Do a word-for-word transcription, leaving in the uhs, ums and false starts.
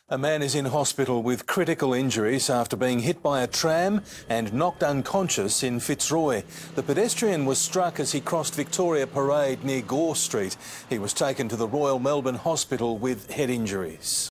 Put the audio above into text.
A man is in hospital with critical injuries after being hit by a tram and knocked unconscious in Fitzroy. The pedestrian was struck as he crossed Victoria Parade near Gore Street. He was taken to the Royal Melbourne Hospital with head injuries.